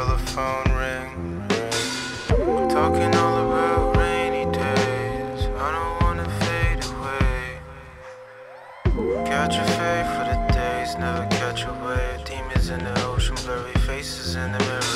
telephone ring. Talking all about rainy days. I don't wanna fade away. Catch a fade for the days, never catch a wave. Demons in the ocean, blurry faces in the mirror.